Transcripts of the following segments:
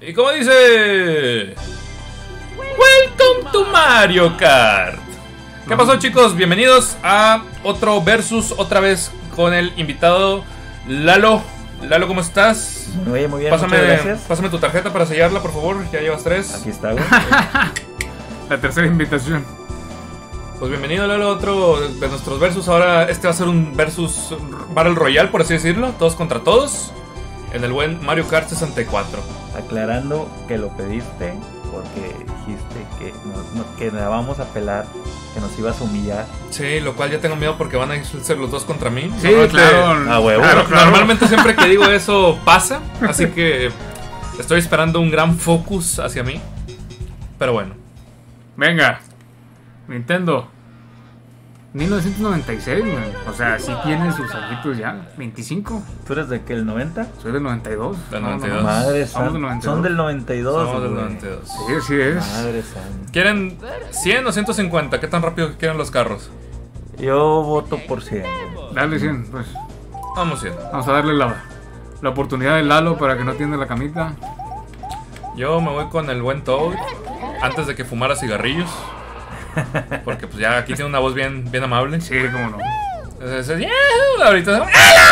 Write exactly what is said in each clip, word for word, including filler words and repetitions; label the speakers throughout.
Speaker 1: Y como dice... Welcome to Mario Kart. ¿Qué pasó, chicos? Bienvenidos a otro versus, otra vez con el invitado Lalo. Lalo, ¿cómo estás?
Speaker 2: Muy bien, muy bien,
Speaker 1: pásame,
Speaker 2: muchas gracias.
Speaker 1: Pásame tu tarjeta para sellarla, por favor. Ya llevas tres.
Speaker 2: Aquí está, güey.
Speaker 3: La tercera invitación.
Speaker 1: Pues bienvenido, Lalo, a otro de nuestros versus. Ahora este va a ser un versus Battle Royale, por así decirlo. Todos contra todos. En el buen Mario Kart sesenta y cuatro.
Speaker 2: Aclarando que lo pediste porque dijiste que, no, no, que la vamos a pelar, que nos ibas a humillar.
Speaker 1: Sí, lo cual ya tengo miedo porque van a ser los dos contra mí.
Speaker 3: Sí, claro.
Speaker 2: Ah, huevo.
Speaker 3: Claro, claro.
Speaker 1: Normalmente siempre que digo eso pasa. Así que estoy esperando un gran focus hacia mí. Pero bueno.
Speaker 3: Venga, Nintendo. mil novecientos noventa y seis, man. O sea, sí tiene sus añitos ya. veinticinco.
Speaker 2: ¿Tú eres de qué? ¿El noventa?
Speaker 3: Soy del noventa y dos.
Speaker 1: Del
Speaker 3: No,
Speaker 1: noventa y
Speaker 3: no,
Speaker 1: dos.
Speaker 3: no.
Speaker 2: Madre
Speaker 3: Somos del
Speaker 2: santa.
Speaker 3: noventa y dos.
Speaker 2: Son del noventa y dos.
Speaker 1: Somos del
Speaker 2: güey.
Speaker 1: noventa y dos.
Speaker 3: Sí, sí es.
Speaker 2: Madre santa.
Speaker 1: ¿Quieren cien o ciento cincuenta? ¿Qué tan rápido quieren los carros?
Speaker 2: Yo voto por cien.
Speaker 3: Dale cien, pues.
Speaker 1: Vamos cien.
Speaker 3: Vamos a darle la, la oportunidad de Lalo para que no tienda la camita.
Speaker 1: Yo me voy con el buen Toad antes de que fumara cigarrillos. Porque pues ya aquí tiene una voz bien, bien amable.
Speaker 3: Sí, cómo no.
Speaker 1: Entonces, yeah, ahorita.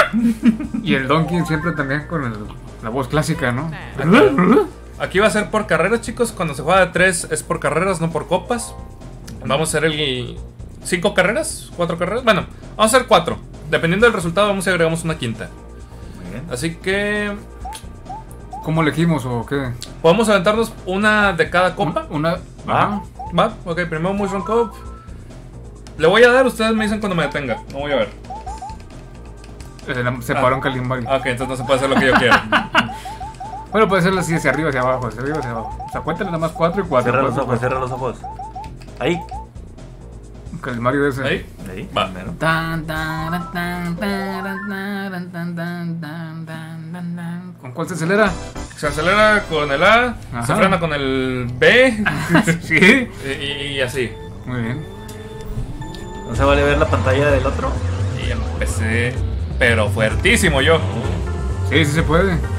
Speaker 3: Y el Donkey siempre también con el, la voz clásica, ¿no?
Speaker 1: Aquí va a ser por carreras, chicos. Cuando se juega de tres es por carreras, no por copas. Vamos a hacer el... ¿Cinco carreras? ¿Cuatro carreras? Bueno, vamos a hacer cuatro. Dependiendo del resultado vamos y agregamos una quinta.
Speaker 2: Muy bien.
Speaker 1: Así que...
Speaker 3: ¿Cómo elegimos o qué?
Speaker 1: podemos aventarnos una de cada copa.
Speaker 3: Una.
Speaker 2: Ah.
Speaker 1: Va, ok, primero Mushroom Cup. Le voy a dar, ustedes me dicen cuando me detenga. No voy a ver.
Speaker 3: Eh, Se paró un Kalimba.
Speaker 1: Ok, entonces no se puede hacer lo que yo quiera.
Speaker 3: Bueno, puede ser así, hacia arriba, hacia abajo, hacia arriba, hacia abajo. O sea, cuéntale nada más cuatro y cuatro.
Speaker 2: Cierra los
Speaker 3: cuatro,
Speaker 2: ojos,
Speaker 3: cuatro.
Speaker 2: cierra los ojos. Ahí.
Speaker 3: Calimario ese.
Speaker 1: Ahí.
Speaker 2: Ahí.
Speaker 1: Va.
Speaker 2: Primero.
Speaker 3: Tan, tan, tan, tan, tan, tan, tan, tan, tan, tan, tan, tan. ¿Con cuál se acelera?
Speaker 1: Se acelera con el A,
Speaker 3: Ajá.
Speaker 1: se frena con el B.
Speaker 3: Sí.
Speaker 1: y, y así.
Speaker 3: Muy bien.
Speaker 2: ¿No se vale ver la pantalla del otro?
Speaker 1: Y empecé, pero fuertísimo yo.
Speaker 3: Sí, sí se puede.
Speaker 2: Ok.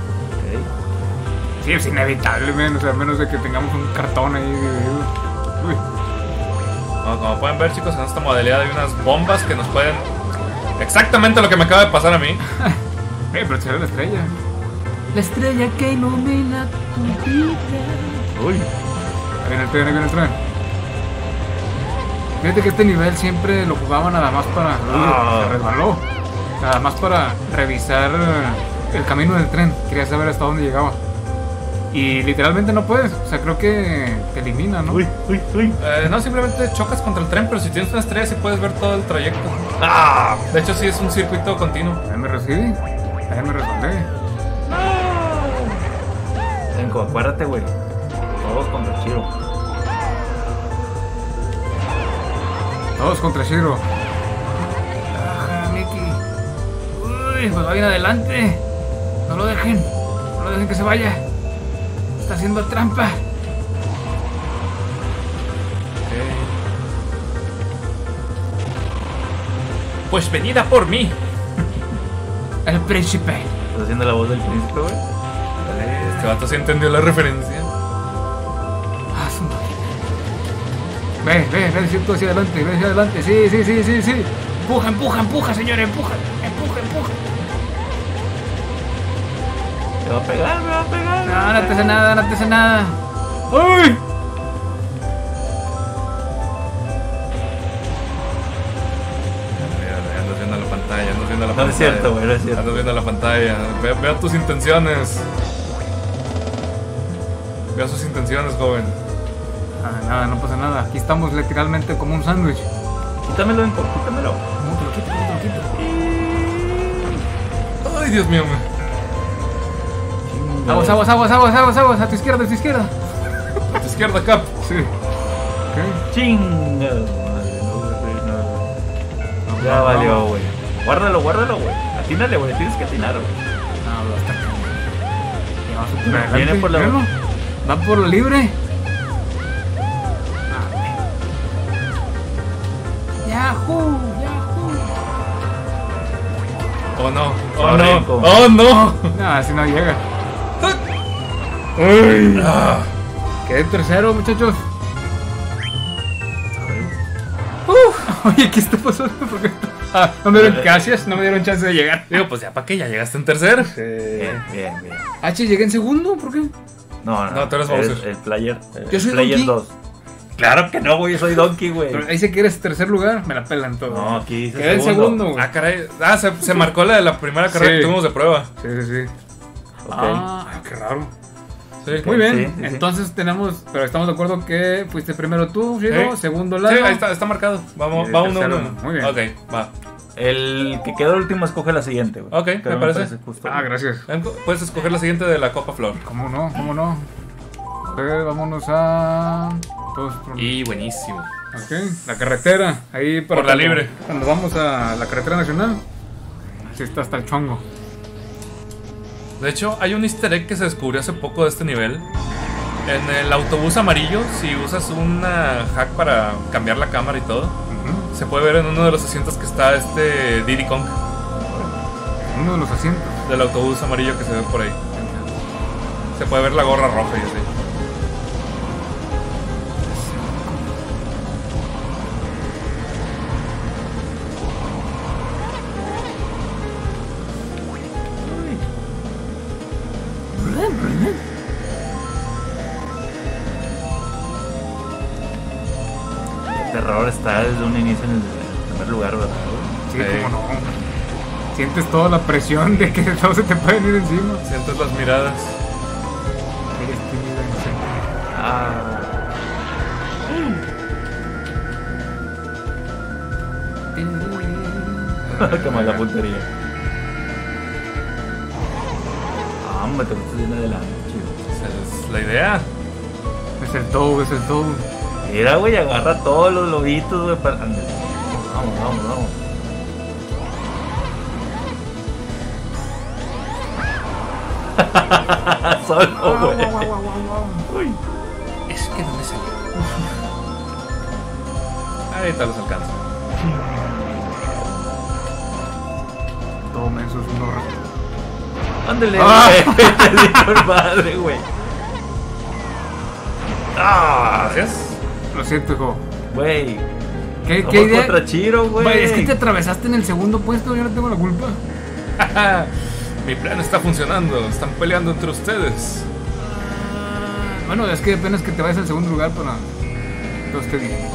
Speaker 3: Sí, es inevitable, men. O sea, a menos de que tengamos un cartón ahí dividido. Uy.
Speaker 1: Como, como pueden ver, chicos, en esta modalidad hay unas bombas que nos pueden... Exactamente lo que me acaba de pasar a mí.
Speaker 3: Eh, pero se ve la estrella. La estrella que ilumina tu vida.
Speaker 2: Uy.
Speaker 3: Ahí viene el tren, ahí viene el tren. Fíjate que este nivel siempre lo jugaba nada más para...
Speaker 2: Ah.
Speaker 3: Se resbaló. Nada más para revisar eh, el camino del tren. Quería saber hasta dónde llegaba. Y literalmente no puedes. O sea, creo que te elimina, ¿no?
Speaker 2: Uy, uy, uy.
Speaker 1: Eh, no, simplemente chocas contra el tren, pero si tienes una estrella sí puedes ver todo el trayecto.
Speaker 2: Ah.
Speaker 1: De hecho, sí es un circuito continuo.
Speaker 3: Ahí me recibí. Ahí me resbalé.
Speaker 2: Cinco, acuérdate, güey. Todos contra Chiro.
Speaker 3: Todos contra Shiro. Ajá, Mickey. Uy, pues va bien adelante. No lo dejen. No lo dejen que se vaya. Está haciendo trampa.
Speaker 1: Pues venida por mí.
Speaker 3: El príncipe.
Speaker 2: ¿Estás haciendo la voz del príncipe, güey?
Speaker 1: Este vato sí entendió la referencia.
Speaker 3: Ah, su madre. Ve, ve, ve, sí, tú hacia adelante, ve hacia adelante. Sí, sí, sí, sí, sí. Empuja, empuja, empuja, señor, empuja. Empuja, empuja.
Speaker 2: Me va a pegar, me va a pegar.
Speaker 3: No, no te hace nada, no te hace nada. ¡Uy!
Speaker 1: Andas viendo la pantalla, andas viendo la
Speaker 2: No
Speaker 1: pantalla.
Speaker 2: es cierto, güey, no es cierto.
Speaker 1: Andas viendo la pantalla. Ve- veo tus intenciones. Veo sus intenciones, joven.
Speaker 3: Ah, nada, no pasa nada. Aquí estamos literalmente como un sándwich.
Speaker 2: Quítamelo, en- quítamelo.
Speaker 3: No, te lo quito, te lo quito.
Speaker 1: Ay, Dios mío.
Speaker 3: Aguas, aguas, aguas, aguas, aguas, aguas. A tu izquierda, a tu izquierda.
Speaker 1: A tu izquierda, Cap.
Speaker 3: Sí. Ok.
Speaker 2: Chinga. Madre, no, güey, no. Ya valió, güey. Guárdalo, guárdalo, güey. Atínale, güey. Tienes que atinar, güey.
Speaker 3: No, hasta acá. Y vamos a tirar
Speaker 2: Viene
Speaker 3: adelante,
Speaker 2: por la-
Speaker 3: míralo. Va por lo libre. Yahoo, Yahoo.
Speaker 1: Oh no, oh
Speaker 2: Corre,
Speaker 1: no,
Speaker 2: como-
Speaker 1: oh no.
Speaker 3: No, así no llega. Uy.
Speaker 1: Ah.
Speaker 3: Quedé en tercero, muchachos. Uf. Oye, ¿qué está pasando? ¿Por qué? Ah, no me dieron gracias, no me dieron chance de llegar.
Speaker 1: Digo, pues ya para qué, ya llegaste en tercer.
Speaker 2: Bien, bien, bien.
Speaker 3: H, llegué en segundo, ¿por qué?
Speaker 2: No, no,
Speaker 1: No, tú eres Bowser.
Speaker 2: El player.
Speaker 3: Yo soy
Speaker 2: player
Speaker 3: Donkey.
Speaker 2: dos. Claro que no, güey, yo soy Donkey, güey.
Speaker 3: Pero ahí dice que eres tercer lugar, me la pelan todo.
Speaker 2: No, aquí dice
Speaker 3: Quedé en segundo, güey.
Speaker 1: Ah, caray. Ah, se, se marcó la de la primera carrera
Speaker 3: Sí.
Speaker 1: que tuvimos de prueba.
Speaker 3: Sí, sí, sí.
Speaker 2: Ok.
Speaker 3: Ah, qué raro.
Speaker 1: Sí.
Speaker 3: Muy bien,
Speaker 2: Sí, sí, sí.
Speaker 3: entonces tenemos, pero estamos de acuerdo que fuiste primero tú, Shiro,
Speaker 1: Sí.
Speaker 3: segundo
Speaker 1: Sí,
Speaker 3: Lalo.
Speaker 1: ahí está, está marcado. Vamos,
Speaker 3: Y
Speaker 1: va
Speaker 3: el
Speaker 1: uno,
Speaker 3: tercero,
Speaker 1: uno.
Speaker 3: muy bien.
Speaker 1: Ok, va.
Speaker 2: El que quedó último escoge la siguiente, güey.
Speaker 1: Ok, me
Speaker 2: Pero
Speaker 1: parece.
Speaker 2: justo.
Speaker 3: Ah, gracias.
Speaker 1: Puedes escoger la siguiente de la Copa Flor.
Speaker 3: ¿Cómo no? ¿Cómo no? A ver, vámonos a... Todos por...
Speaker 1: Y buenísimo.
Speaker 3: Ok, la carretera, ahí para
Speaker 1: Por la
Speaker 3: cuando-
Speaker 1: libre.
Speaker 3: Cuando vamos a la carretera nacional, sí está hasta el chongo.
Speaker 1: De hecho, hay un easter egg que se descubrió hace poco de este nivel. En el autobús amarillo, si usas una hack para cambiar la cámara y todo,
Speaker 3: Ujú.
Speaker 1: se puede ver en uno de los asientos que está este Diddy Kong
Speaker 3: Uno de los asientos.
Speaker 1: del autobús amarillo que se ve por ahí. Se puede ver la gorra roja y así.
Speaker 2: El terror está desde un inicio en el, en el primer lugar, ¿verdad, güey?
Speaker 3: Sí,
Speaker 1: Sí.
Speaker 3: cómo no. Sientes toda la presión de que todos se te pueden ir encima.
Speaker 1: Sientes las miradas.
Speaker 3: Eres tímida, inocente.
Speaker 2: Ah. Qué mala puntería. Ah, hombre, te gustas bien adelante, chido.
Speaker 1: Esa es la idea.
Speaker 3: Es el todo, es el todo.
Speaker 2: Mira, güey, agarra todos los lobitos, güey, para... Ándale. Vamos, vamos, vamos. Solo, güey. Uy.
Speaker 1: Es que no me salió. Ahorita los alcanzo.
Speaker 3: Todo menso es un horror.
Speaker 2: Ándale,
Speaker 3: Ah.
Speaker 2: güey. Te digo, madre, güey. Ah,
Speaker 1: Gracias.
Speaker 3: Lo siento, hijo.
Speaker 2: güey.
Speaker 3: ¿Qué,
Speaker 2: Vamos
Speaker 3: qué idea?
Speaker 2: contra Chiro, güey.
Speaker 3: Güey, es que te atravesaste en el segundo puesto, yo no tengo la culpa.
Speaker 1: Mi plan está funcionando. Están peleando entre ustedes.
Speaker 3: Bueno, es que apenas que te vayas al segundo lugar para que todo esté bien.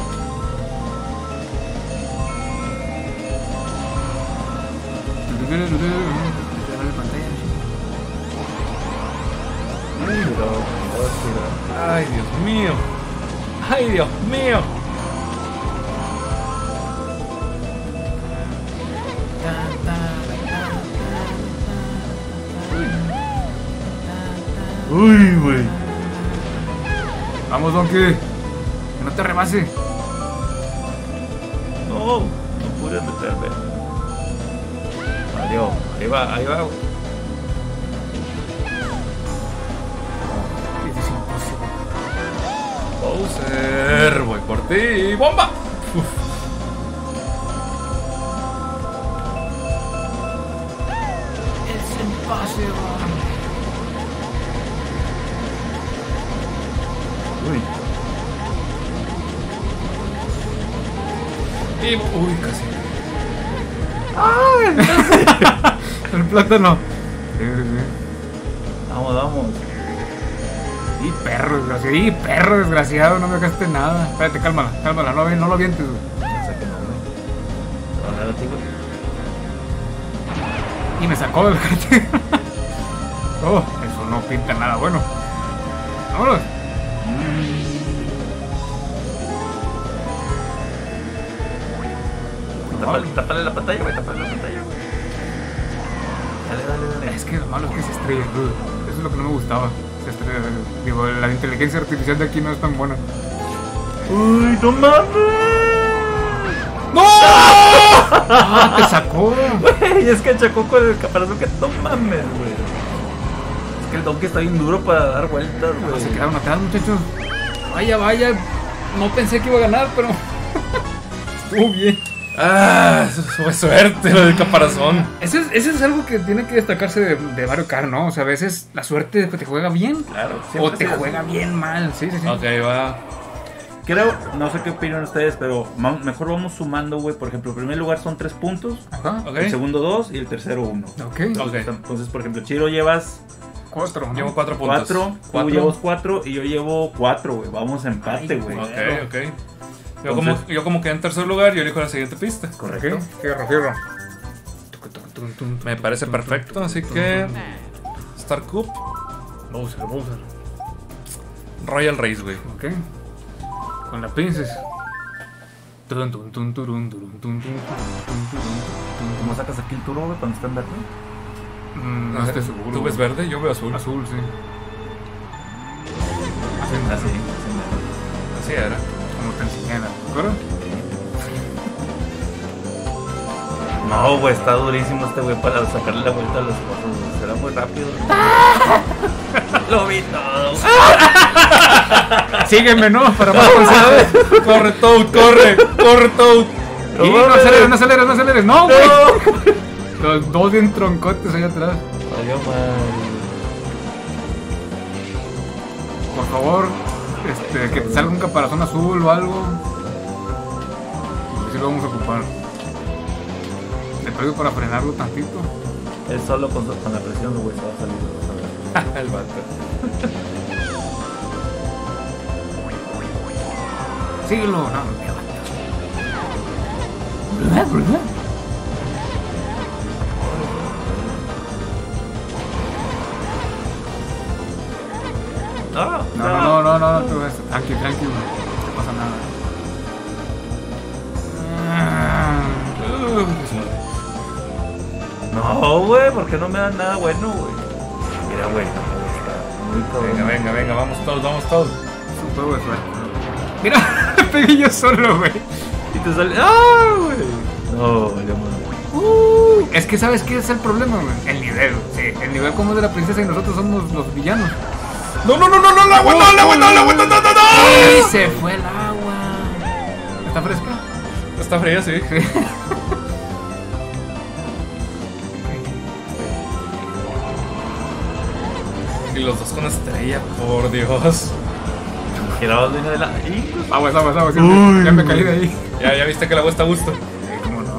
Speaker 2: Chiro, oh, Chiro.
Speaker 1: Ay, Dios mío. Ay, Dios mío.
Speaker 2: Uy, güey.
Speaker 3: Vamos, Donkey. Que no te rebase.
Speaker 2: No, no pude meterme. Adiós. Ahí va, ahí va, güey.
Speaker 3: Es imposible.
Speaker 1: Bowser, voy por ti. ¡Bomba! Uf.
Speaker 3: Es imposible.
Speaker 2: Uy.
Speaker 1: Y, uy, casi.
Speaker 3: El plátano. Sí, sí, sí.
Speaker 2: Vamos, vamos.
Speaker 3: Y perro desgraciado. Y perro desgraciado, no me dejaste nada. Espérate, cálmala, cálmala, no, no lo avientes, güey.
Speaker 2: O sea que no, güey. Te voy a dar a ti, güey.
Speaker 3: Y me sacó del cartel. Oh, eso no pinta nada bueno. Vámonos.
Speaker 2: Tápale, tápale la pantalla, güey. Tápale la pantalla, güey. Dale, dale, dale.
Speaker 3: Es que lo malo es que se estrella, dude. Eso es lo que no me gustaba. Se estrella. Digo, la inteligencia artificial de aquí no es tan buena.
Speaker 2: Uy, no mames.
Speaker 3: ¡No! ¡Ah, te sacó!
Speaker 2: Güey, es que chocó con el caparazón que no mames, güey. Es que el donkey está bien duro para dar vueltas, güey.
Speaker 3: Se quedaron atrás, muchachos. Vaya, vaya. No pensé que iba a ganar, pero estuvo bien.
Speaker 1: Ah, fue suerte lo del caparazón.
Speaker 3: Eso es, eso es algo que tiene que destacarse de, de Mario Kart, ¿no? O sea, a veces la suerte te juega bien.
Speaker 2: Claro.
Speaker 3: O te
Speaker 2: sí,
Speaker 3: juega
Speaker 2: sí.
Speaker 3: bien mal. Sí, sí, sí.
Speaker 1: Ok, va.
Speaker 2: Creo, no sé qué opinan ustedes, pero vamos- mejor vamos sumando, güey. Por ejemplo, el primer lugar son tres puntos,
Speaker 3: Ajá.
Speaker 1: Ok.
Speaker 2: el segundo dos y el tercero uno.
Speaker 3: Ok.
Speaker 1: Ok.
Speaker 2: Entonces, por ejemplo, Chiro llevas
Speaker 3: Cuatro, ¿no?
Speaker 1: Llevo cuatro puntos.
Speaker 2: cuatro, tú
Speaker 1: Cuatro.
Speaker 2: llevas cuatro y yo llevo cuatro, güey. Vamos a empate,
Speaker 3: Ay,
Speaker 2: güey.
Speaker 1: Ok, ok. Yo,
Speaker 2: Entonces-
Speaker 1: como, yo como quedé en tercer lugar, yo elijo la siguiente pista.
Speaker 2: Correcto.
Speaker 3: Ok. Fierro, fierro.
Speaker 1: Me parece perfecto, así que... Star Cup,
Speaker 3: Bowser, Bowser.
Speaker 1: Royal Race, güey.
Speaker 3: Ok. Con la Princess. Turun, turun, turun, turun, turun, turun, turun, turun,
Speaker 2: ¿Cómo sacas aquí el turbo, güey, cuando está en verde?
Speaker 3: turun. Mm, No estoy seguro.
Speaker 1: ¿Tú ves verde? Yo veo azul.
Speaker 3: Azul, sí.
Speaker 2: Así, así.
Speaker 1: Así era.
Speaker 3: Como te enseñan, ¿te acuerdas?
Speaker 2: No, güey, está durísimo este güey para sacarle la vuelta a los cosas, güey. Será muy rápido. Lo vi todo.
Speaker 3: Sígueme, ¿no? Para más consejos.
Speaker 1: Corre, Toad, corre, corre, Toad.
Speaker 3: Y no aceleres, no aceleres, no aceleres. No, güey. Los dos bien troncotes ahí atrás.
Speaker 2: Valió mal.
Speaker 3: Por favor, este, que te salga un caparazón azul o algo. Así lo vamos a ocupar. Le pego para frenarlo tantito.
Speaker 2: Es solo con, con la presión, güey, se va a salir.
Speaker 1: El vato.
Speaker 3: Síguelo. No, no.
Speaker 2: No,
Speaker 3: No, no, no, no, no, tú ves. Tranqui, tranqui, güey. No pasa nada.
Speaker 2: No, güey, porque no me dan nada bueno, güey. Mira, güey, no, está muy cabrón.
Speaker 1: Venga, venga, venga, vamos todos, vamos todos.
Speaker 3: Es un juego de suerte. Mira, pegué yo solo, güey.
Speaker 2: Y te sale. ¡Ah, güey! No, valió mal.
Speaker 3: Uh, es que ¿sabes qué es el problema, güey? El nivel, sí. El nivel como es de la princesa y nosotros somos los villanos.
Speaker 1: No, no, no, no, no, la agua, no, la agua, no, la agua, no, no, no,
Speaker 3: ¡Ay,
Speaker 1: no.
Speaker 3: se fue el agua! ¿Está fresca?
Speaker 1: Está fría, sí. Y los dos con estrella, por Dios.
Speaker 2: Girabas bien adelante. Y
Speaker 3: Aguas, aguas, aguas. Ya me, ya me caí de ahí.
Speaker 1: Ya, ya viste que el agua está a gusto.
Speaker 3: Sí, cómo no.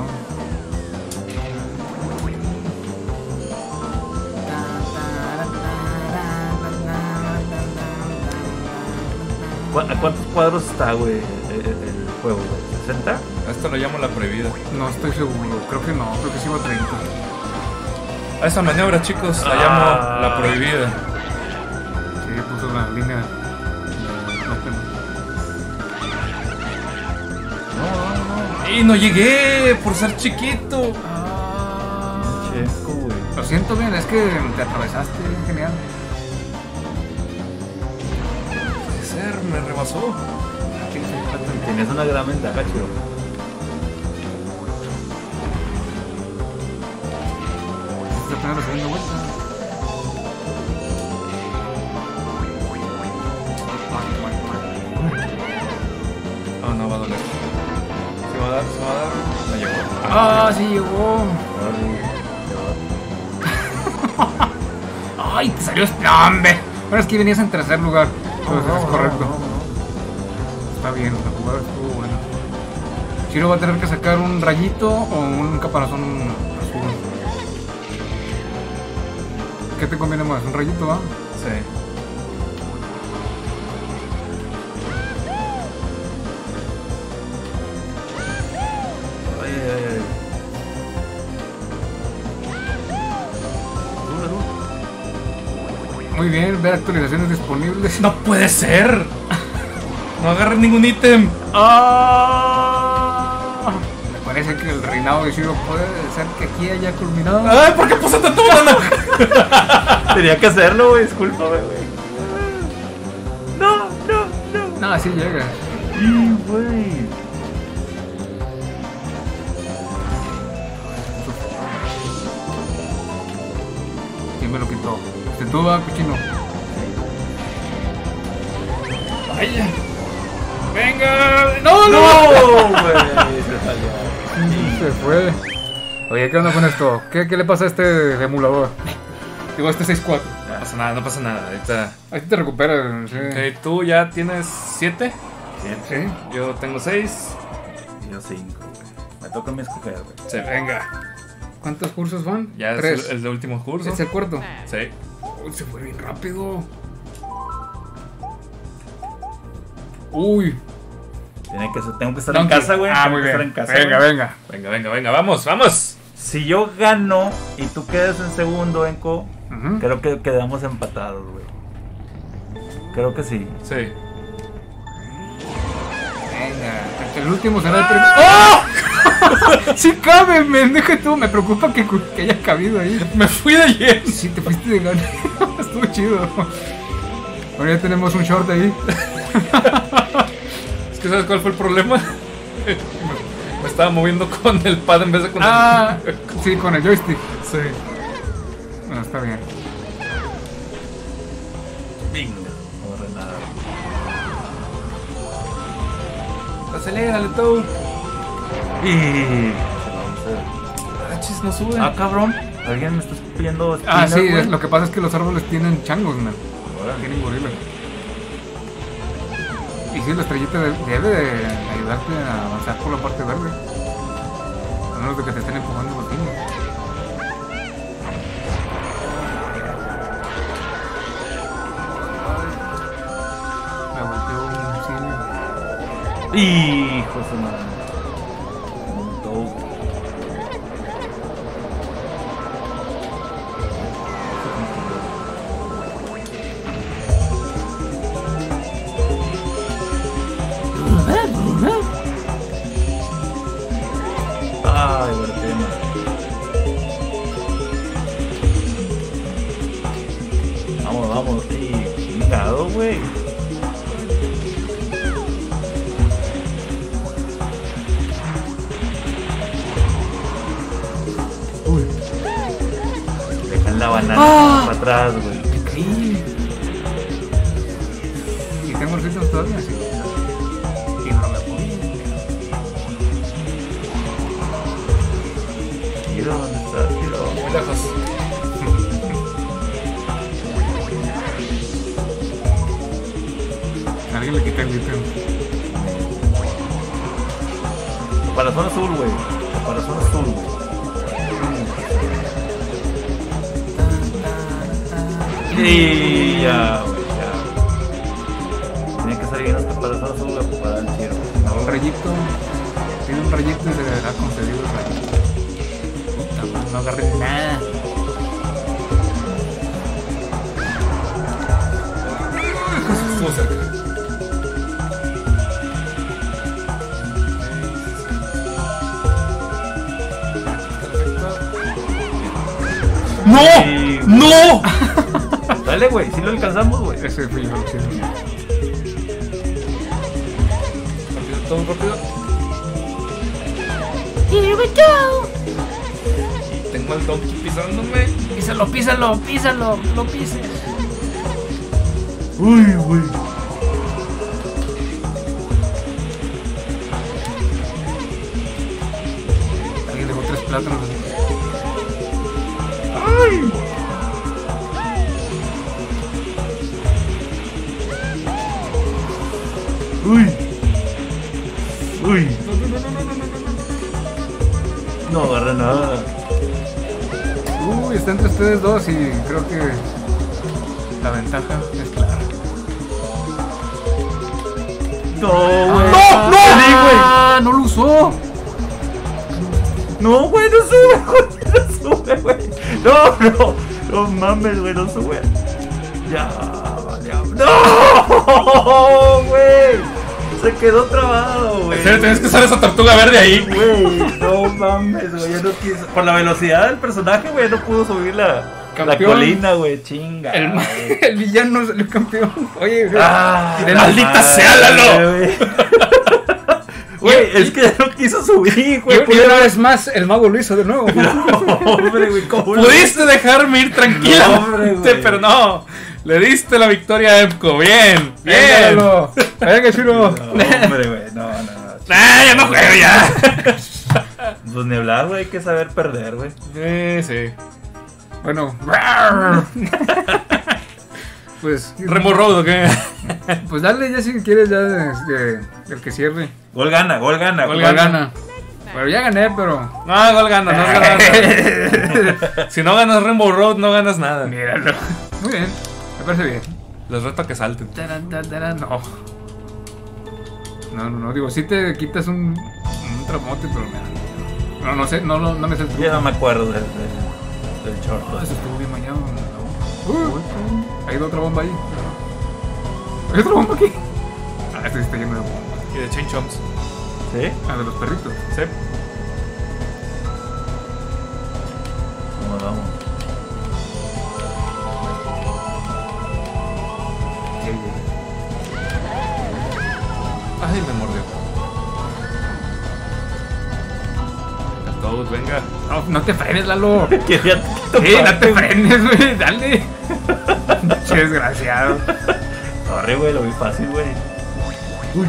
Speaker 2: ¿Cu- ¿A cuántos cuadros está, güey, el, el juego, güey? ¿sesenta?
Speaker 1: A esto lo llamo la prohibida.
Speaker 3: No estoy seguro. Creo que no. Creo que sí va a treinta.
Speaker 1: A esa maniobra, chicos, la
Speaker 2: Ah.
Speaker 1: llamo la prohibida.
Speaker 3: Sí, puso la línea. No,
Speaker 1: Y no llegué por ser chiquito.
Speaker 3: Ah.
Speaker 2: Checo, güey.
Speaker 3: Lo siento bien, es que te atravesaste. Genial.
Speaker 1: Puede ser, me rebasó.
Speaker 2: Tenías una gran ventaja, Chiro.
Speaker 3: Esta es apenas la segunda vuelta.
Speaker 1: Oh, no va a doler. Se va a dar, se va a dar. No llegó.
Speaker 3: Ah, sí llegó. Ay, te salió. No, hombre. Bueno, es que venías en tercer lugar. Entonces es correcto. Está bien, la jugada estuvo buena. Chiro va a tener que sacar un rayito o un caparazón azul. ¿Qué te conviene más? ¿Un rayito, va?
Speaker 1: Sí.
Speaker 2: Ay, ay, ay. Duro, duro.
Speaker 3: Muy bien, ver actualizaciones disponibles.
Speaker 1: ¡No puede ser! No agarré ningún ítem.
Speaker 3: ¡Ah! Me parece que el reinado de Shiro puede ser que aquí haya culminado.
Speaker 1: ¡Ay, por qué puse tanto banana!
Speaker 2: Tenía que hacerlo, güey, discúlpame, güey. No, no, no.
Speaker 3: No, así llega.
Speaker 2: Sí, güey.
Speaker 3: ¿Quién me lo quitó? ¿Este tú, va, cochino?
Speaker 1: ¡Vaya! ¡Venga! ¡No, no!
Speaker 2: No, güey, se salió.
Speaker 3: Se fue. Oye, ¿qué onda con esto? ¿Qué, qué le pasa a este emulador? Digo, este seis cuatro.
Speaker 1: No pasa nada, no pasa nada. Ahorita.
Speaker 3: Ahí te recuperas, sí.
Speaker 1: Ok, tú ya tienes siete.
Speaker 3: Sí.
Speaker 1: Yo tengo seis.
Speaker 2: Yo cinco, güey. Me toca a mí escoger, güey.
Speaker 1: Sí, venga.
Speaker 3: ¿Cuántos cursos van?
Speaker 1: Ya
Speaker 3: Tres.
Speaker 1: es el, el de último curso.
Speaker 3: ¿Es el cuarto?
Speaker 1: Sí.
Speaker 3: Uy, se fue bien rápido. Uy.
Speaker 2: Tiene que ser, tengo que estar
Speaker 3: Donkey.
Speaker 2: en casa, güey.
Speaker 3: Ah,
Speaker 2: tengo
Speaker 3: muy
Speaker 2: que estar
Speaker 3: bien.
Speaker 2: en casa,
Speaker 3: Venga,
Speaker 2: güey.
Speaker 3: venga.
Speaker 1: Venga, venga, venga, vamos, vamos.
Speaker 2: Si yo gano y tú quedas en segundo, Enco,
Speaker 3: Ujú.
Speaker 2: creo que quedamos empatados, güey. Creo que sí.
Speaker 1: Sí.
Speaker 3: Venga. El último será el primero. ¡Oh! Sí cabe, men. Deja tú. Me preocupa que, que haya cabido ahí.
Speaker 1: Me fui de lleno.
Speaker 3: Sí, te fuiste de gana. Estuvo chido. Bueno, ya tenemos un short ahí.
Speaker 1: Es que ¿sabes cuál fue el problema? Me estaba moviendo con el pad en vez de con
Speaker 3: Ah,
Speaker 1: el...
Speaker 3: sí, con el joystick.
Speaker 1: Sí.
Speaker 3: Bueno, está bien.
Speaker 2: Bingo. No agarré nada.
Speaker 1: Acelérale, tú.
Speaker 2: Y...
Speaker 1: Ah, chis, no sube.
Speaker 2: Ah, cabrón. Alguien me está pidiendo.
Speaker 3: Ah, sí,
Speaker 2: güey.
Speaker 3: es- lo que pasa es que los árboles tienen changos, man.
Speaker 2: Órale.
Speaker 3: Tienen gorilas. Y sí, la estrellita de- debe de ayudarte a avanzar por la parte verde. A menos de que te estén empujando los niños. Me volteó un cine.
Speaker 2: Hijo de su madre. Un toad. Ay, buen tema. Vamos, vamos, sí. Chingado, güey.
Speaker 3: Uy.
Speaker 2: Dejan la banana
Speaker 3: Ah.
Speaker 2: para atrás, güey.
Speaker 3: Sí. ¿Y tengo los ítems todavía? Sí. Y no me puedo.
Speaker 2: Tiro, ¿dónde estás? Tiro.
Speaker 1: Muy lejos.
Speaker 3: Alguien le quita el ítem.
Speaker 2: Caparazón azul, güey. Caparazón azul, güey. Y ya, güey, ya. Tiene que salir hasta caparazón azul, güey, para el tiro.
Speaker 3: Un rayito. Tiene un rayito y se le ha concedido el rayito. Puta, madre, no agarré nada.
Speaker 1: Estuvo cerca. ¡No!
Speaker 2: Sí, güey.
Speaker 1: ¡No!
Speaker 2: Dale, güey, si lo alcanzamos, güey.
Speaker 3: Ese fue yo, sí.
Speaker 1: Rápido, todo rápido.
Speaker 4: Here we go.
Speaker 1: Y tengo al donkey pisándome.
Speaker 4: Písalo, písalo, písalo, lo pises.
Speaker 2: Uy, güey.
Speaker 3: Alguien dejó tres plátanos.
Speaker 2: Uy. Uy. No agarré nada.
Speaker 3: Uy, está entre ustedes dos y creo que la ventaja es clara.
Speaker 2: No, güey.
Speaker 3: ¡No! ¡No!
Speaker 2: Sí, güey.
Speaker 3: ¡Ah! ¡No lo usó!
Speaker 2: No, güey, no sube, güey. No sube, güey. No, no. No mames, güey, no sube. Ya, ya. ¡No! Güey. Se quedó trabado, güey.
Speaker 1: En serio, tienes que usar esa tortuga verde ahí.
Speaker 2: Güey, no mames, güey. Ya no quiso. Por la velocidad del personaje, güey, no pudo subir la, la
Speaker 3: Campeón.
Speaker 2: colina, güey. Chinga.
Speaker 3: El, ma-
Speaker 2: güey.
Speaker 3: el villano salió campeón. Oye, güey.
Speaker 2: Ah,
Speaker 3: de
Speaker 1: maldita
Speaker 2: madre,
Speaker 1: sea, Lalo.
Speaker 2: güey. Güey, es que ya no quiso subir, güey.
Speaker 3: Y una vez más, el mago lo hizo de nuevo.
Speaker 2: No, hombre, güey, ¿cómo lo-
Speaker 1: Pudiste dejarme ir
Speaker 2: No,
Speaker 1: tranquilamente,
Speaker 2: hombre, güey.
Speaker 1: pero no. Le diste la victoria a Epco. Bien, bien.
Speaker 3: Véngalo. Venga, Shiro.
Speaker 2: No, hombre, güey, no, no, no.
Speaker 1: Ah, ya no juego ya.
Speaker 2: Pues ni hablar, güey, hay que saber perder, güey.
Speaker 1: Sí, sí.
Speaker 3: Bueno. Pues.
Speaker 1: Remo Road, ¿o qué?
Speaker 3: Pues dale, ya si quieres, ya este, el que cierre.
Speaker 2: Gol gana, gol gana.
Speaker 1: Gol
Speaker 3: Gol
Speaker 1: gana.
Speaker 3: gana. Pero ya gané, pero.
Speaker 1: No, gol gana, no ganas nada. Si no ganas Rainbow Road, no ganas nada.
Speaker 3: Míralo. Muy bien, me parece bien.
Speaker 1: Les reto a que salten.
Speaker 3: Taran, taran, taran, No. No, no, no, digo, si te quitas un, un tramote, pero mira. No, no sé, no, no, no me sé el truco.
Speaker 2: Ya no me acuerdo del, del, del short.
Speaker 3: Oh, eso estuvo bien mañado. No. Uh, hay otra bomba ahí. Hay otra bomba aquí. Ah, este sí está lleno de bombas.
Speaker 1: Y de Chain Chomps.
Speaker 2: ¿Sí?
Speaker 3: Ah, de los perritos.
Speaker 1: Sí.
Speaker 2: Vamos, vamos.
Speaker 1: Ay, me mordió. A todos, venga.
Speaker 3: No, no te frenes, Lalo.
Speaker 2: Quería
Speaker 3: Sí, no te frenes, güey. Dale. Che, desgraciado.
Speaker 2: Corre, güey, lo vi fácil, güey. Uy.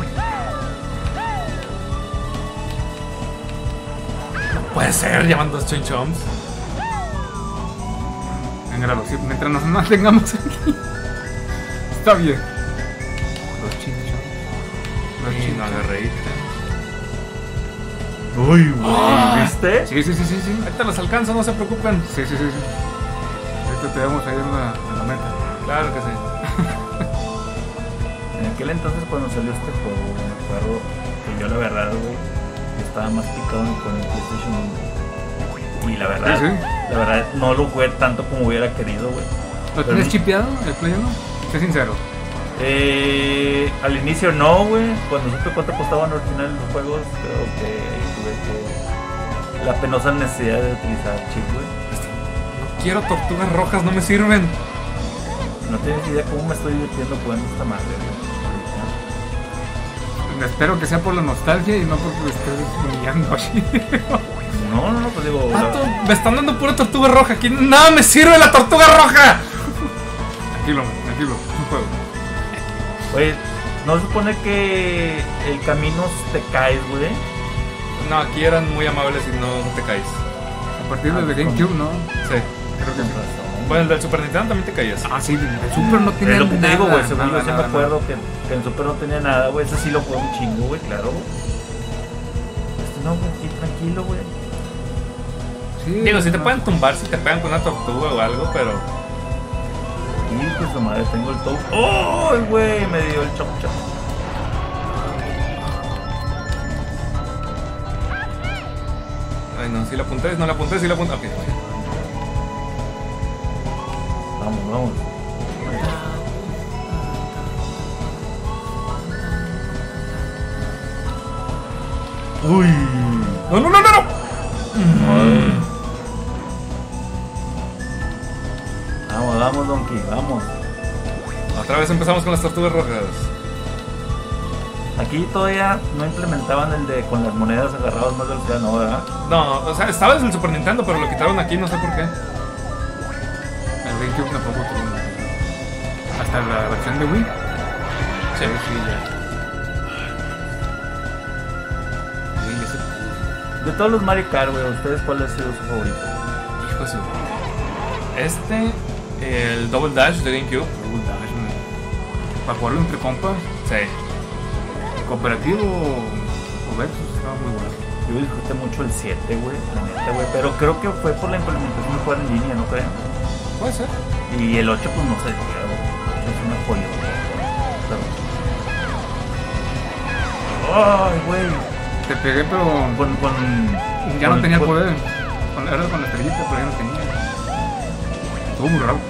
Speaker 1: Puede ser, llamando a Chain Chomps.
Speaker 3: Venga, Lalo, sí, mientras nos mantengamos aquí. Está bien. Los chinchos. Los
Speaker 1: Y no agarré ítem.
Speaker 2: Uy, güey,
Speaker 1: Ah.
Speaker 2: ¿viste?
Speaker 3: Sí, sí, sí, sí, sí.
Speaker 1: Ahorita los alcanzo, no se preocupen.
Speaker 3: Sí, sí, sí, sí. Ahorita te vemos ahí en la, en la meta.
Speaker 1: Claro que sí.
Speaker 2: En aquel entonces cuando salió este juego, güey, me acuerdo que yo la verdad, güey, estaba más picado con el PlayStation uno. Y la verdad,
Speaker 3: Sí, sí.
Speaker 2: la verdad no lo jugué tanto como hubiera querido, güey.
Speaker 3: ¿Lo
Speaker 2: Pero-
Speaker 3: tienes chipeado el Play uno? Sé sincero.
Speaker 2: Eh, al inicio no, güey. Cuando supe cuánto costaban original los juegos, creo que tuve que la penosa necesidad de utilizar chip, güey.
Speaker 1: No quiero tortugas rojas, no me sirven.
Speaker 2: No tienes idea cómo me estoy divirtiendo jugando esta madre, güey.
Speaker 3: Espero que sea por la nostalgia y no porque me estés humillando así.
Speaker 2: No, no, no, pues digo.
Speaker 1: Vato, me están dando pura tortuga roja. Aquí nada me sirve la tortuga roja.
Speaker 3: Tranquilo, tranquilo, es un juego.
Speaker 2: Oye, ¿no se supone que el camino te caes, güey?
Speaker 1: No, aquí eran muy amables y no, no te caes.
Speaker 3: A partir
Speaker 2: Ah,
Speaker 3: del
Speaker 2: pues,
Speaker 3: GameCube, ¿no?
Speaker 1: Sí.
Speaker 3: Creo que
Speaker 2: Con
Speaker 3: sí.
Speaker 2: razón.
Speaker 1: Bueno, el del Super Nintendo también te caías.
Speaker 3: Ah, sí, el Super no tiene
Speaker 2: Es lo que te
Speaker 3: nada,
Speaker 2: digo, güey. Según
Speaker 3: nada,
Speaker 2: yo sí me
Speaker 3: nada,
Speaker 2: acuerdo
Speaker 3: nada.
Speaker 2: que, que en Super no tenía nada, güey. Ese sí lo jugué un chingo, güey, claro. Este no, güey, aquí tranquilo, güey.
Speaker 3: Sí,
Speaker 1: Digo, si te
Speaker 3: no.
Speaker 1: pueden tumbar, si te pegan con una tortuga o algo, pero.
Speaker 2: Y pues su madre, tengo el top. ¡Oh, güey! Me dio el chop chop.
Speaker 1: Ay, no, si la apunté, no la apunté, si la apunté. Ok.
Speaker 2: Vamos, vamos. Uy.
Speaker 1: No, no, no, no, no.
Speaker 2: Vamos, vamos, Donkey, vamos.
Speaker 1: Otra vez empezamos con las tortugas rojas.
Speaker 2: Aquí todavía no implementaban el de con las monedas agarradas más velocidad, ¿no? ¿Verdad?
Speaker 1: No, o sea, estaba desde el Super Nintendo, pero lo quitaron aquí, no sé por qué.
Speaker 3: El GameCube tampoco tuvo. Hasta la versión de Wii.
Speaker 1: Sí.
Speaker 3: Sí, ya. Sí, ese-
Speaker 2: De todos los Mario Kart, güey, ¿ustedes cuál ha sido su favorito?
Speaker 1: Hijo de su. Este, el Double Dash de GameCube.
Speaker 3: Double Dash, man. Para jugarlo entre compas,
Speaker 1: Sí.
Speaker 3: cooperativo o versus, estaba muy bueno.
Speaker 2: Yo disfruté mucho el siete, güey, la neta, güey, pero creo que fue por la implementación de jugar en línea, ¿no creen?
Speaker 1: Puede ser.
Speaker 2: Y el ocho, pues no sé, güey, es una joya, güey. Ay, güey.
Speaker 3: Te pegué, pero
Speaker 2: Con, con,
Speaker 3: ya
Speaker 2: con-
Speaker 3: no tenía
Speaker 2: con-
Speaker 3: poder. Con- Era con la estrellita, pero ya no tenía. Estuvo muy raro.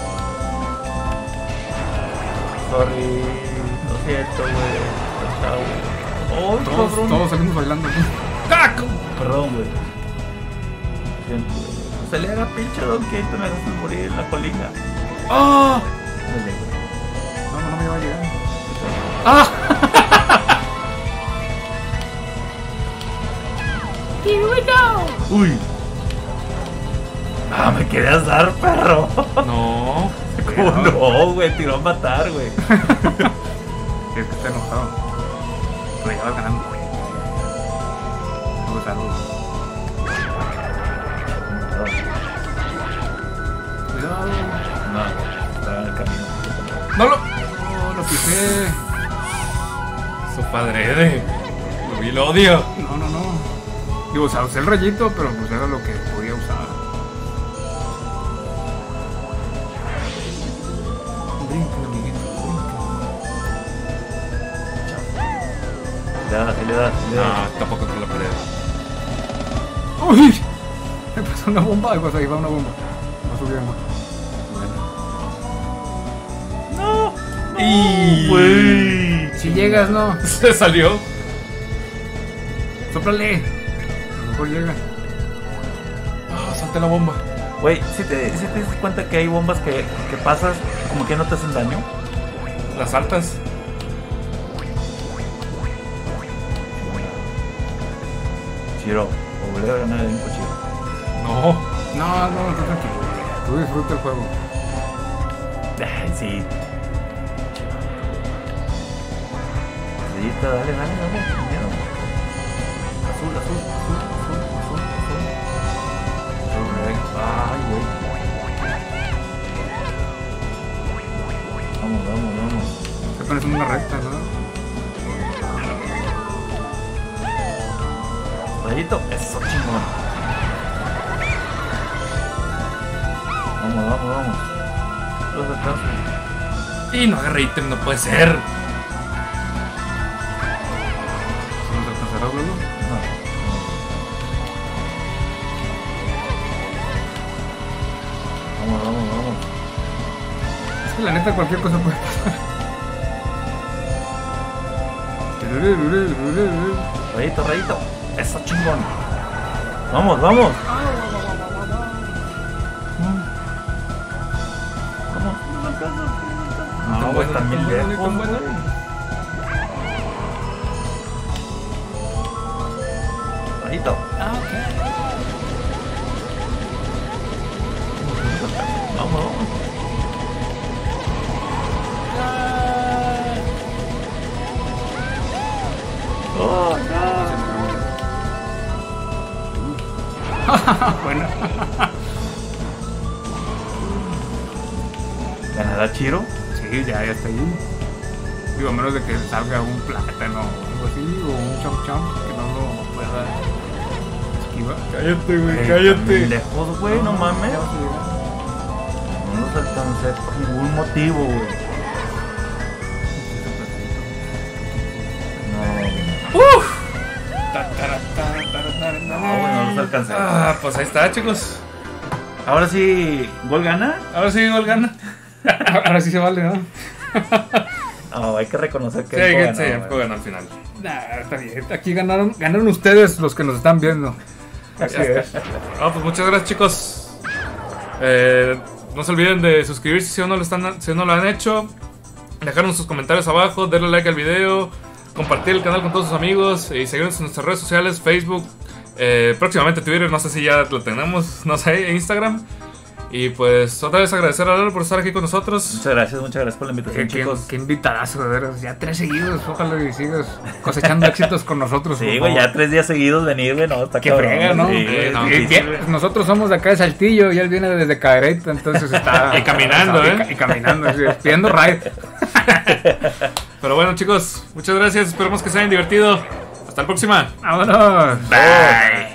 Speaker 2: Sorry, lo siento, güey. Chao. Ay,
Speaker 3: Todos,
Speaker 2: cabrón.
Speaker 3: todos salimos bailando aquí.
Speaker 1: ¡Caco!
Speaker 2: Perdón, güey. Siento, güey. Se le haga pinche Donkey, te me dejaste morir en la colina.
Speaker 1: ¡Oh!
Speaker 2: Dale, güey.
Speaker 3: No, no, no me iba a llegar.
Speaker 1: ¡Ah!
Speaker 4: Here we go.
Speaker 2: Uy. Ah, me querías dar, perro.
Speaker 1: No.
Speaker 2: ¿Cómo no, güey? Tiró a matar, güey.
Speaker 3: Sí, es que está enojado. Pero ya vas ganando. No, salud. sé.
Speaker 1: Su padre de. Lo, lo odio.
Speaker 3: No, no, no. Digo, o sea, usé el rayito, pero pues era lo que podía usar. Brinca, amiguito, brinca.
Speaker 2: Le das, le das, le das.
Speaker 1: No, tampoco te la pared.
Speaker 3: ¡Uy! Me pasó una bomba. Ahí vas, ahí va una bomba. Va subiendo.
Speaker 2: No.
Speaker 1: Y.
Speaker 2: Güey.
Speaker 3: Si llegas, no.
Speaker 1: Se salió.
Speaker 3: Sóplale. A lo mejor llega.
Speaker 1: Ah, salté la bomba.
Speaker 2: Güey, ¿sí te, sí te das cuenta que hay bombas que, que pasas como que no te hacen daño?
Speaker 1: Las altas.
Speaker 2: Chiro, o volver a ganar el Chiro.
Speaker 1: No.
Speaker 3: No, no, tú tranquilo. Tú disfruta el juego.
Speaker 2: Ay, sí. Chirita, dale, dale, dale, sin miedo. Azul, azul, azul, azul, azul, azul. Azul, güey. Ay, güey. Vamos, vamos, vamos.
Speaker 3: Te pones en una recta, ¿no?
Speaker 2: Rayito, eso chingón. Vamos, vamos, vamos. Los alcanzo.
Speaker 1: Y no agarré ítem, no puede ser.
Speaker 3: ¿Vamos a alcanzar a luego?
Speaker 2: No. Vamos, vamos, vamos.
Speaker 3: Es que la neta cualquier cosa puede pasar.
Speaker 2: Rayito, rayito. Eso chingón. Vamos, vamos. Vamos, no alcanzo. No, güey, también lejos, güey. Rayito. Vamos, vamos. Oh, no.
Speaker 3: Bueno.
Speaker 2: ¿Ganará Chiro?
Speaker 3: Sí, ya, ya está ahí. Digo, a menos de que salga un plátano o algo así, o un chomp chomp que no lo pueda esquivar.
Speaker 1: Cállate, güey,
Speaker 2: Ey,
Speaker 1: cállate.
Speaker 2: también lejos, güey, no mames.
Speaker 3: Ya vas a llegar.
Speaker 2: No nos alcancé por ningún motivo, güey. No,
Speaker 1: Uf.
Speaker 2: no, güey, no los alcancé.
Speaker 1: Ah, pues ahí está, chicos.
Speaker 2: Ahora sí, ¿gol gana?
Speaker 1: Ahora sí, gol gana.
Speaker 3: Ahora sí se vale, ¿no?
Speaker 2: No, hay que reconocer que
Speaker 1: Sí,
Speaker 2: el
Speaker 1: que
Speaker 2: ganó,
Speaker 1: sí,
Speaker 2: güey.
Speaker 1: Emco ganó al final.
Speaker 3: Nah, está bien. Aquí ganaron, ganaron ustedes los que nos están viendo.
Speaker 2: Así es.
Speaker 1: Ah, pues muchas gracias, chicos. Eh, no se olviden de suscribirse si aún no lo, están, si aún no lo han hecho. Dejarnos sus comentarios abajo, darle like al video, compartir el canal con todos sus amigos y seguirnos en nuestras redes sociales, Facebook, eh, próximamente Twitter, no sé si ya lo tenemos, no sé, Instagram. Y pues otra vez agradecer a Lalo por estar aquí con nosotros.
Speaker 2: Muchas gracias, muchas gracias por la invitación,
Speaker 3: Qué, qué,
Speaker 2: chicos.
Speaker 3: qué invitadazo, de veras. Ya tres seguidos. Ojalá y sigas cosechando éxitos con nosotros.
Speaker 2: Sí,
Speaker 3: por
Speaker 2: güey,
Speaker 3: favor.
Speaker 2: ya tres días seguidos venir, güey, no, está
Speaker 3: Qué
Speaker 2: cabrón.
Speaker 3: frega, ¿no?
Speaker 2: Sí,
Speaker 1: Sí,
Speaker 2: güey,
Speaker 1: no,
Speaker 2: sí,
Speaker 3: Y
Speaker 2: sí,
Speaker 3: bien,
Speaker 2: güey.
Speaker 3: nosotros somos de acá de Saltillo y él viene desde Cadereyta, entonces está.
Speaker 1: Y caminando,
Speaker 3: y,
Speaker 1: ¿eh?
Speaker 3: ca- Y caminando, así, pidiendo ride.
Speaker 1: Pero bueno, chicos, muchas gracias. Esperemos que se hayan divertido. Hasta la próxima.
Speaker 3: Vámonos.
Speaker 2: Bye.